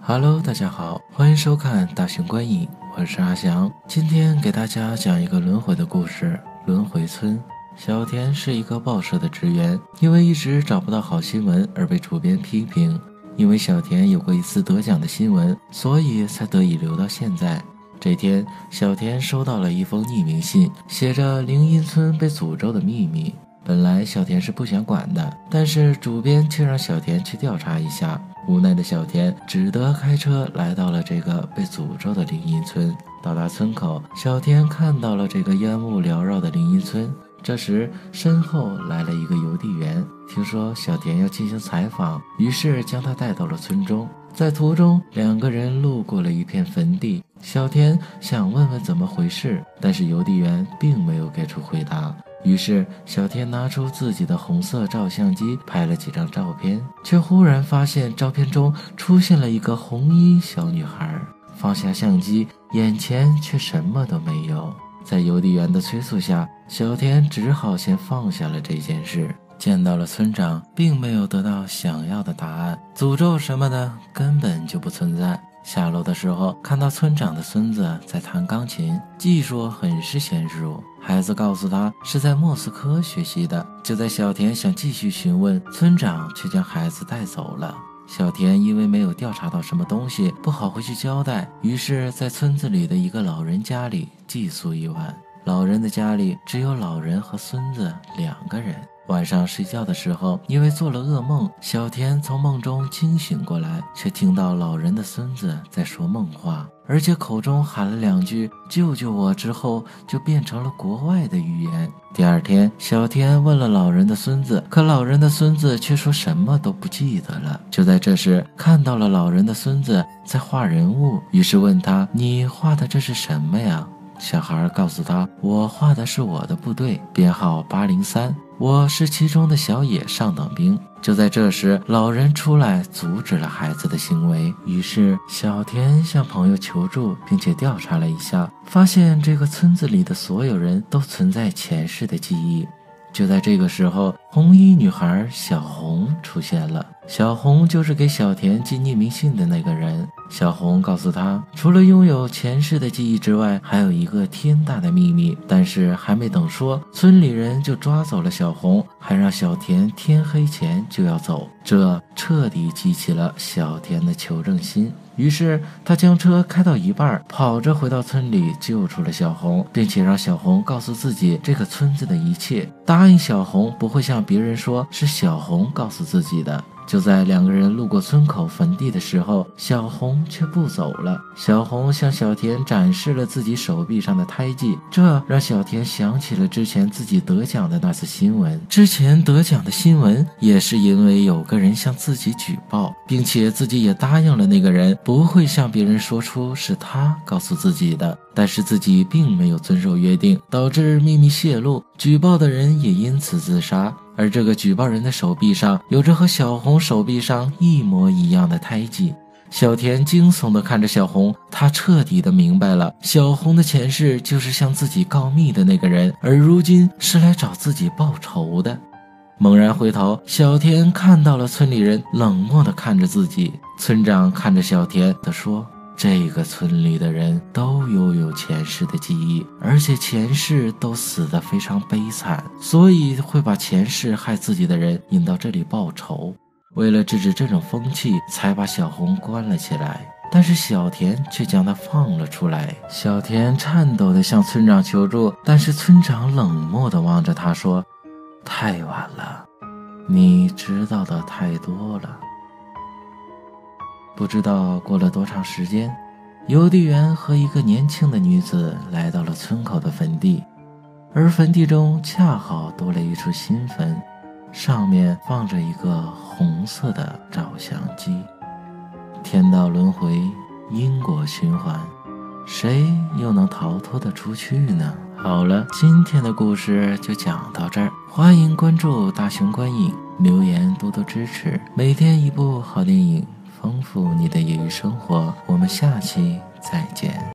Hello， 大家好，欢迎收看大熊观影，我是阿翔。今天给大家讲一个轮回的故事。轮回村，小田是一个报社的职员，因为一直找不到好新闻而被主编批评。因为小田有过一次得奖的新闻，所以才得以留到现在。这天，小田收到了一封匿名信，写着灵音村被诅咒的秘密。本来小田是不想管的，但是主编却让小田去调查一下。无奈的小田只得开车来到了这个被诅咒的灵音村。到达村口，小田看到了这个烟雾缭绕的灵音村。这时身后来了一个邮递员，听说小田要进行采访，于是将他带到了村中。在途中，两个人路过了一片坟地，小田想问问怎么回事，但是邮递员并没有给出回答。于是小田拿出自己的红色照相机拍了几张照片，却忽然发现照片中出现了一个红衣小女孩。放下相机，眼前却什么都没有。在邮递员的催促下，小田只好先放下了这件事。见到了村长，并没有得到想要的答案，诅咒什么的根本就不存在。下楼的时候，看到村长的孙子在弹钢琴，技术很是娴熟。孩子告诉他是在莫斯科学习的。就在小田想继续询问，村长却将孩子带走了。小田因为没有调查到什么东西，不好回去交代，于是在村子里的一个老人家里寄宿一晚。老人的家里只有老人和孙子两个人。晚上睡觉的时候，因为做了噩梦，小田从梦中惊醒过来，却听到老人的孙子在说梦话，而且口中喊了两句救救我之后，就变成了国外的语言。第二天，小田问了老人的孙子，可老人的孙子却说什么都不记得了。就在这时，看到了老人的孙子在画人物，于是问他，你画的这是什么呀？小孩告诉他，我画的是我的部队，编号803，我是其中的小野上等兵。就在这时，老人出来阻止了孩子的行为。于是小田向朋友求助，并且调查了一下，发现这个村子里的所有人都存在前世的记忆。就在这个时候，红衣女孩小红出现了。小红就是给小田寄匿名信的那个人。小红告诉他，除了拥有前世的记忆之外，还有一个天大的秘密。但是还没等说，村里人就抓走了小红，还让小田天黑前就要走。这彻底激起了小田的求证心。于是他将车开到一半，跑着回到村里救出了小红，并且让小红告诉自己这个村子的一切，答应小红不会向别人说是小红告诉自己的。就在两个人路过村口坟地的时候，小红却不走了。小红向小田展示了自己手臂上的胎记，这让小田想起了之前自己得奖的那次新闻。之前得奖的新闻也是因为有个人向自己举报，并且自己也答应了那个人不会向别人说出是他告诉自己的，但是自己并没有遵守约定，导致秘密泄露，举报的人也因此自杀。而这个举报人的手臂上有着和小红手臂上一模一样的胎记。小田惊悚地看着小红，他彻底地明白了，小红的前世就是向自己告密的那个人，而如今是来找自己报仇的。猛然回头，小田看到了村里人冷漠地看着自己。村长看着小田地说，这个村里的人都拥有前世的记忆，而且前世都死得非常悲惨，所以会把前世害自己的人引到这里报仇。为了制止这种风气，才把小红关了起来，但是小田却将她放了出来。小田颤抖地向村长求助，但是村长冷漠地望着他说，太晚了，你知道的太多了。不知道过了多长时间，邮递员和一个年轻的女子来到了村口的坟地，而坟地中恰好多了一处新坟，上面放着一个红色的照相机。天道轮回，因果循环，谁又能逃脱得出去呢？好了，今天的故事就讲到这儿，欢迎关注大熊观影，留言多多支持，每天一部好电影，丰富你的业余生活。我们下期再见。